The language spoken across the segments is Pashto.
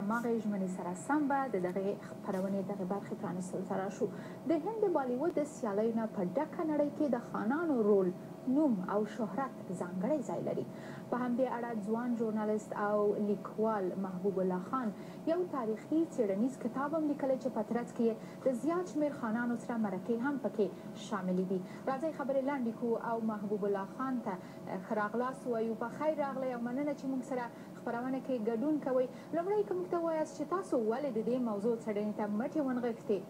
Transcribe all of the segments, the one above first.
هماغې ژمنې سره سم به د دغې خپرونې دغې برخې پرانیستلو ته راشو. د هند د بالیوډ د سیالیو نه په ډکه نړۍ کې د خانانو رول، نوم او شهرت ځانګړی ځای لري. په همدې اړه ځوان ژورنالیست او لیکوال محبوب الله خان یو تاریخي څېړنیز کتاب هم لیکلی چې په ترڅ کې د زیات شمېر خانانو سره مرکې هم پکې شاملې دي. راځئ خبرې لنډې کړو او محبوب الله خان ته ښه راغلاست ووایو. په خیر راغلی او مننه چې موږ سره خپرونه کې ګډون کوئ. لومړی که موږ ته ووایاست چې تاسو ولې د دې موضوع څېړنې ته مټې ونغښتې؟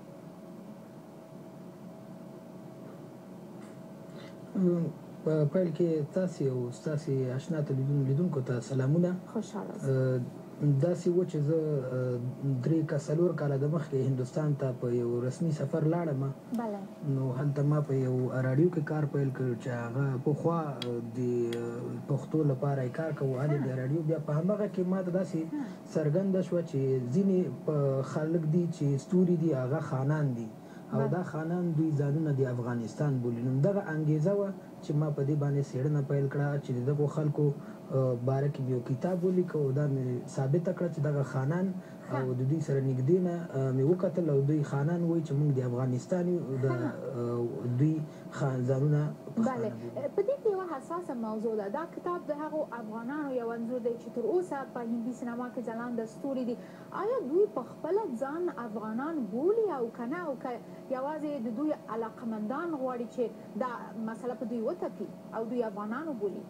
په پیل کې تاسې او ستاسې اشنا لیدونکو ته سلامونه. خوشحاله داسې و چې زه 3 که 4 کاله د مخکې هندوستان ته په یو رسمي سفر لاړم. نو هلته ما په یو راډیو کې کار پیل کړ چې هغه پخوا د پښتو لپاره یې کار کوو. هلې د راډیو بیا په همغه کې ما ته داسې څرګنده شوه چې ځینې خلک دي چې ستوري دي هغه خانان دي او دا خانان دوی ځانونه د افغانستان بولي. نو دغه انګیزه وه چې ما په دې باندې څېړنه پیل کړه چې د دغو خلکو باره کې یو کتاب ولیکه او دا مې ثابته کړه چې دغه خانان او د دوی سره نږدې نه مې وکتل او دوی خانان وایي چې موږ د افغانستان یو د دوی ځانونه بله. په دې کې یوه حساسه موضوع ده. دا کتاب د هغو افغانانو یو انځور دی چې تر اوسه په هندي سینما کې ځلانده ستوري دي. آیا دوی په خپله ځان افغانان بولي او که نه، او که یوازې د دوی علاقمندان غواړي چې دا مسله په دوی وتپي او دوی افغانانو بولي؟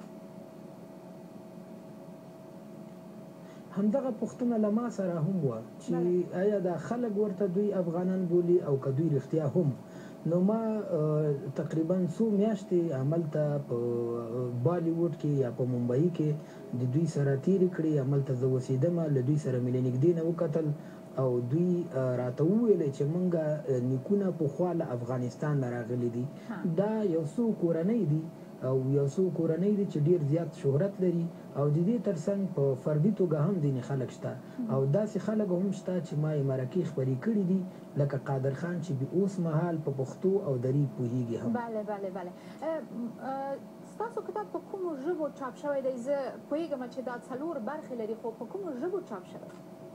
همدغه پوښتنه له ما سره هم وه چې آیا دا خلک ورته دوی افغانان بولي او که دوی رښتیا هم. نو ما تقریبا څو میاشتې هملته په بالیوډ کې یا په ممبئی کې د دوی سره تېرې کړې. هملته زه اوسېدم، له دوی سره مې له نږدې نه وکتل او دوی راته وویلې چې موږ نیکونه پخوا له افغانستان نه راغلي دي. دا یو څو کورنۍ دي او یو څو کورنۍ دي چې ډېر زیات شهرت لري او د دې ترڅنګ په فردي توګه هم ځینې خلک شته او داسې خلک هم شته چې ما یې مرکې خپرې کړي دي لکه قادر خان چې اوس مهال په پښتو او دري پوهېږي هم. بله بله بله. ستاسو کتاب په کومو ژبو چاپ شوی دی؟ زه پوهېږم چې دا 4 برخې لري، خو په کومو ژبو چاپ شوی؟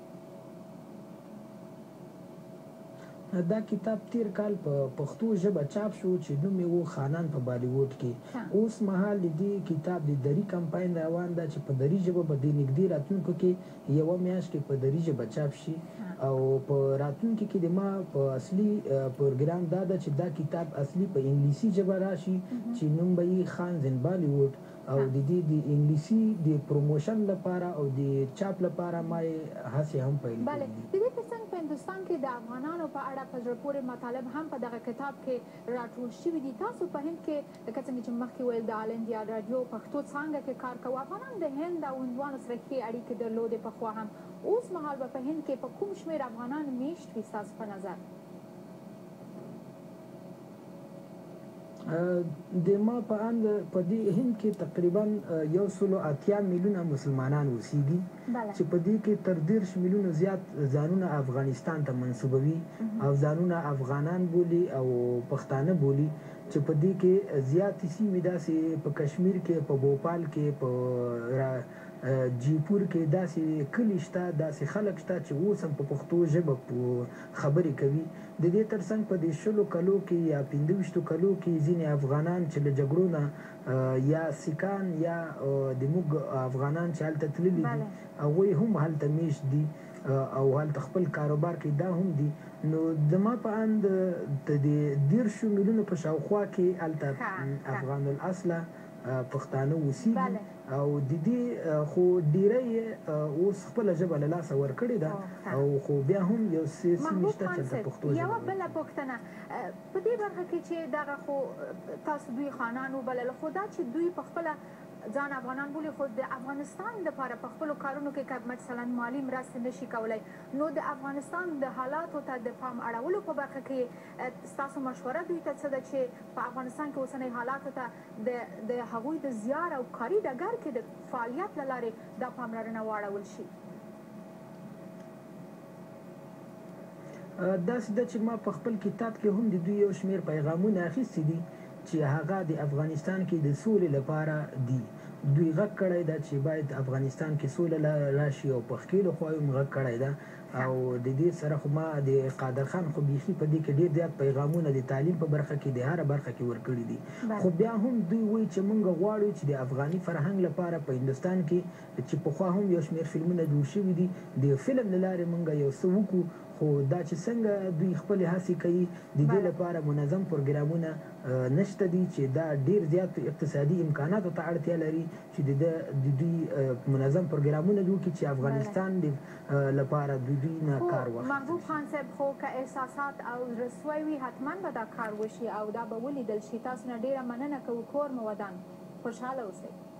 دا کتاب تیر کال په پښتو ژبه چاپ شو چې نوم یې و خانان په بالیوډ کې. اوس مهال د دې کتاب د دري کمپاین روان ده چې په دري ژبه به د نږدې راتلونکو کې یوه میاشت کې په دري ژبه چاپ شي او په راتلونکي کې د ما په اصلي پروګرام دا ده چې دا کتاب اصلي په انګلیسي ژبه راشي چې نوم به یې خانز ان بالیوډ او د دې د انګلیسي د پروموشن لپاره او د چاپ لپاره ما یې هڅې هم پیل کړي. بله. د دې ترڅنګ په هندوستان کې د افغانانو په اړه په زړه پورې مطالب هم په دغه کتاب کې راټول شوي دي. تاسو په هند کې لکه څنګه چې مخکې ویل د آل انډیا راډیو پښتو څانګه کې کار کوو. افغانان د هند او هندوانو سره ښې اړیکې درلودې پخوا هم. اوس مهال به په هند کې په کوم شمېر افغانان میشت وي ستاسو په نظر؟ د ما په اند په دې هند کې تقریبا 180 میلیونه مسلمانان اوسېږي چې په دې کې تر 30 میلیونه زیات ځانونه افغانستان ته منسوبوي او ځانونه افغانان بولي او پښتانه بولي چې په دې کې زیاتې سیمې داسې په کشمیر کې، په بوپال کې، په جیپور کې داسې کلي شته، داسې خلک شته چې اوس هم په پښتو ژبه خبرې کوي. د دې ترڅنګ په دې 20 کلو کې یا 25 کلو کې ځینې افغانان چې له جګړو نه یا سیکان یا د موږ افغانان چې هلته تللي دي هغوی هم هلته میشت دي او هلته خپل کاروبار کوي، دا هم دي. نو د ما په اند د 30 میلیونو په شاوخوا کې هلته افغان الاصله پښتانه اوسېږي او د دې خو ډیری اوس خپله ژبه له لاسه ورکړې ده او خو بیا هم یو سیمې شته چې هلته پښتو ژبه. یوه بله پوښتنه په دې برخه کې چې دغه خو تاسو دوی خانان وبلل، خو دا چې دوی په خپله ځان افغانان بولي خو د افغانستان دپاره په خپلو کارونو کې که مثلا مالي مرستې نشي کولی، نو د افغانستان د حالاتو ته د پام اړولو په برخه کې ستاسو مشوره دوی ته څه ده چې په افغانستان کې اوسنۍ حالاتو ته د هغوی د زیار او کاري ډګر کې د فعالیت له لارې دا پاملرنه واړول شي؟ داسې ده چې ما په خپل کتاب کې هم د دوی یو شمېر پیغامونه اخیستي دي چې هغه د افغانستان کې د سولې لپاره دي. دوی غږ کړی ده چې باید افغانستان کې سوله راشي او په ښکېلو خواوو هم غږ کړی ده او د دې سره خو ما د قادر خان خو بیخي په دې کې ډېر زیات پیغامونه د تعلیم په برخه کې د هره برخه کې ورکړي دي خو بیا هم دوی وایي چې موږ غواړو چې د افغاني فرهنګ لپاره په هندوستان کې چې پخوا هم یو شمېر فلمونه جوړ شوي دي د فلم له لارې موږ یو څه وکړو خو دا چې څنګه دوی خپلې هڅې کوي د دې لپاره منظم پروګرامونه نشته دي چې دا ډېر زیات اقتصادي امکاناتو ته اړتیا لري چې د دوی منظم پروګرامونه جوړ کړي چې افغانستان لپاره دوی نه کار واخلي محبوب خان صاحب خو که احساسات او زړهسوی وي حتما به دا کار وشي او دا به ولیدل شي تاسو نه ډېره مننه کوو کور مو ودان خوشحاله اوسئ